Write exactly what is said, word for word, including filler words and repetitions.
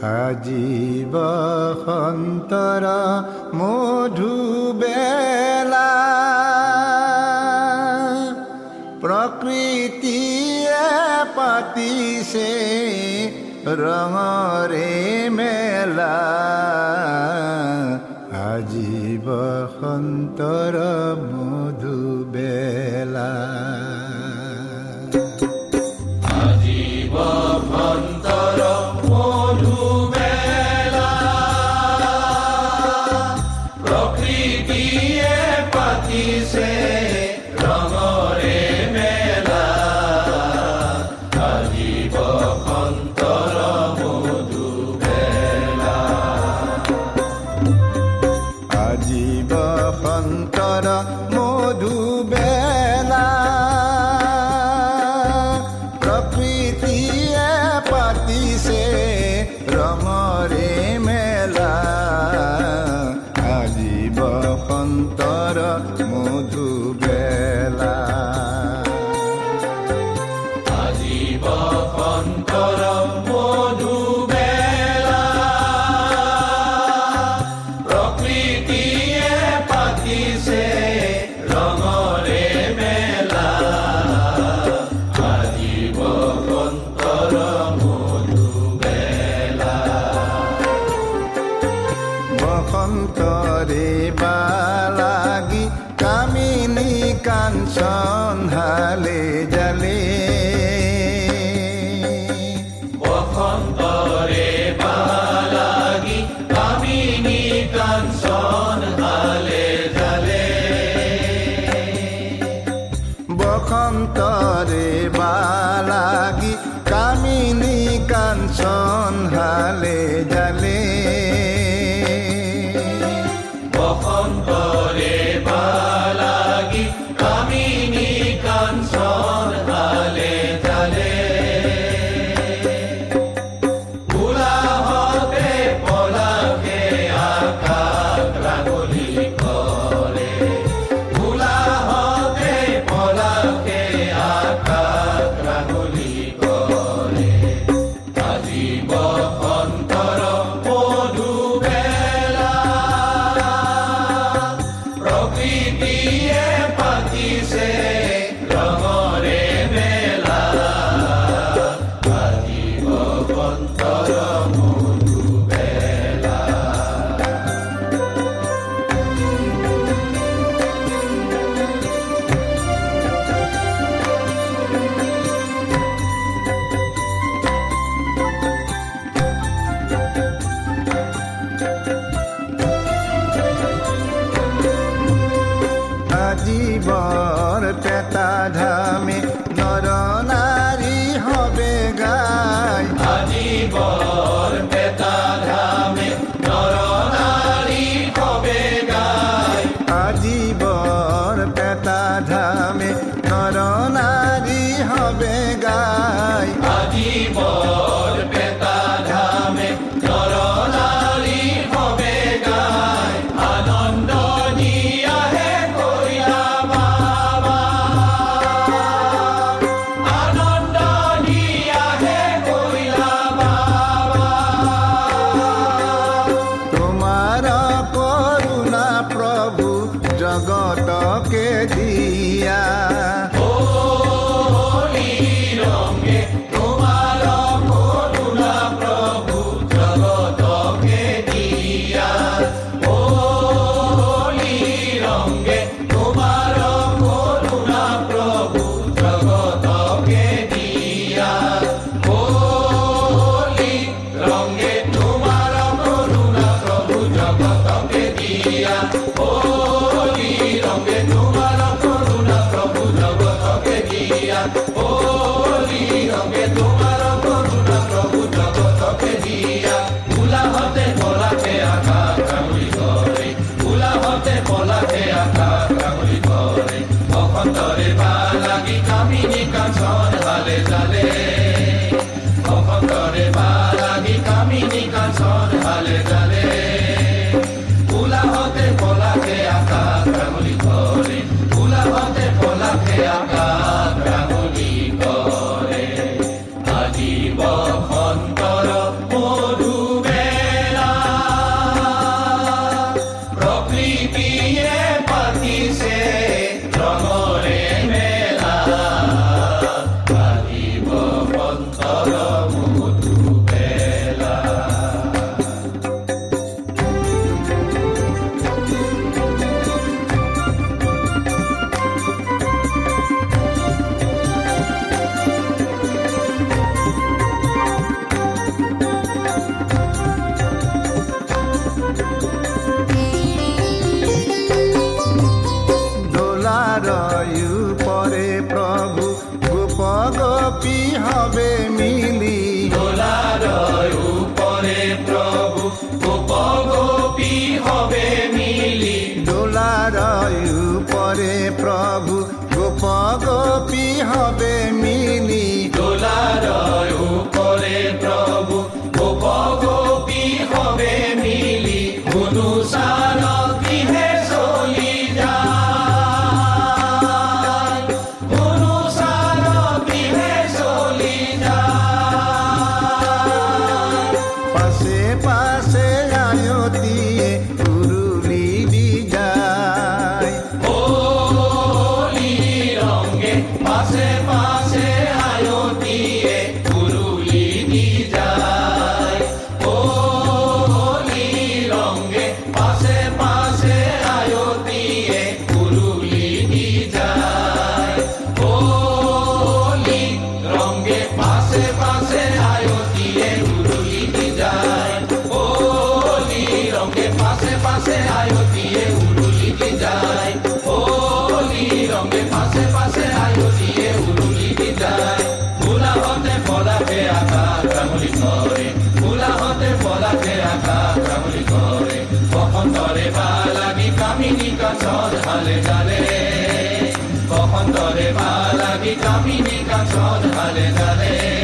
আজি বসন্তৰ মধুবেলা প্ৰকৃতিয়ে পাতিছে ৰঙৰে মেলা আজি বসন্তৰ মধুবেলা আজি বসন্তৰ মধুবেলা প্ৰকৃতিয়ে পাতিছে ৰঙৰে মেলা আজি বসন্তৰ মধুবেলা আজি বসন্তৰ মধুবেলা প্ৰকৃতিয়ে পাতিছে ৰঙৰে মেলা আজি বসন্তৰ মধুবেলা আজি বসন্তৰ মধুবেলা প্ৰকৃতিয়ে পাতিছে ৰঙৰে মেলা আজি বসন্তৰ মধুবেলা বসন্তৰে বালাগি কামিনী কাঞ্চন হালে জালে বসন্তৰে বালাগি কামিনী কাঞ্চন হালে জালে বসন্তৰে বালাগি কামিনী কাঞ্চন হালে জালে বসন্তৰে বালাগি কামিনী কাঞ্চন হালে জালে উলাহতে পলাশে আকাশ ৰাঙলী কৰে উলাহতে পলাশে আকাশ ৰাঙলী কৰে আজি বসন্তৰ মধুবেলা প্ৰকৃতিয়ে পাতিছে ৰঙৰে মেলা আজি বসন্তৰ মধুবেলা আজি বৰপেটা ধামে নৰ নাৰী হবে গাই আজি বৰপেটা ধামে নৰ নাৰী হবে গাই আজি বৰপেটা ধামে নৰ নাৰী হবে গাই আজি বৰপেটা ধামে নৰ নাৰী হবে গাই আনন্দ নিয়াহে কৈলা বাবা আনন্দ নিয়াহে কৈলা বাবা গোপী হবে মিলি দোলার উপরে প্রভু গোপ গোপী হবে মিলি দোলার উপরে প্রভু গোপ গোপী হবে মিলি দোলার উপরে প্রভু গোপ গোপী হবে মিলি অনুসার গৃহে চলি যায় অনুসার গৃহে চলি যায় পাশে পাশে আয়তিয়ে উরুলি দি যায় হোলি রঙে পাশে পাশে আয়তিয়ে উরুলি দি যায় হোলি রঙে পাশে পাশে আয়তিয়ে উরুলি দি যায় হোলি রঙে পাশে পাশে আয়তিয়ে উরুলি দি যায় হোলি রঙে পাশে পাশে আয়তিয়ে উরুলি দি যায় হোলি রঙে পাশে পাশে আয়তিয়ে উরুলি দি যায় ফুলা হতে ফলাকে আকাশ রাঙুলি করে ফুলা হতে ফলাকে আকাশ রাঙুলি করে বসন্তরে বালাগি কামিনী কাছর হালে জালে বসন্তরে বালাগি কামিনী কাছর হালে জালে